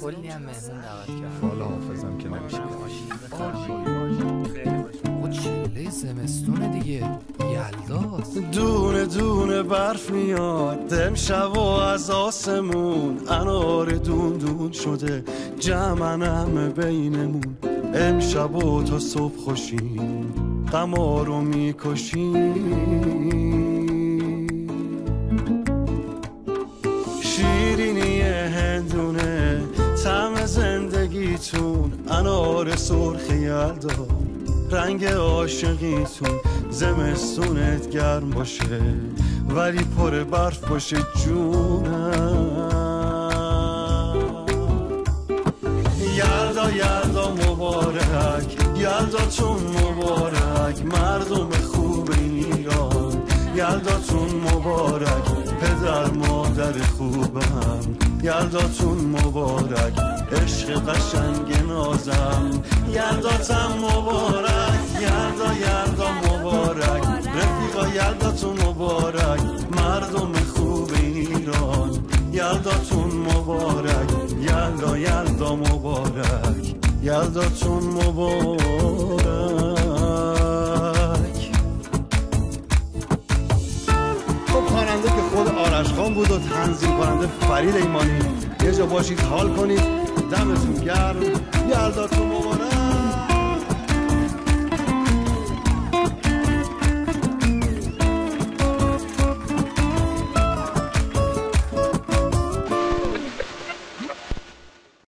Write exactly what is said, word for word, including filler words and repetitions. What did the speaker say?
کلی هم مهمون دعوت کرد. والا حافظم که نمیشه خود چله زمستونه دیگه، یلداست. دونه دونه برف میاد امشب و از آسمون، انار دون دون شده جمعن همه بینمون. امشب و تا صبح خوشیم غمارو میکشیم. شیرینی هندونه طعم زندگیتون، انار سرخ یلدا رنگ عاشقیتون. زمستونت گرم باشه ولی پر برف باشه جونم. یلدا یلدا مبارک، یلداتون مبارک مردم خوب ایران. یلداتون مبارک پدر مادر خوبم. یلداتون مبارک عشق قشنگ نازم. یلداتم مبارک، یلدا یلدا مبارک رفیقا. یلداتون مبارک مردم خوب ایران. یلداتون مبارک، یلدا یلدا مبارک، یلداتون مبارک. خب خواننده که خود آرش خان بود و تنظیم کننده فرید ایمانی. یه جا باشید حال کنید. دمتون گرم.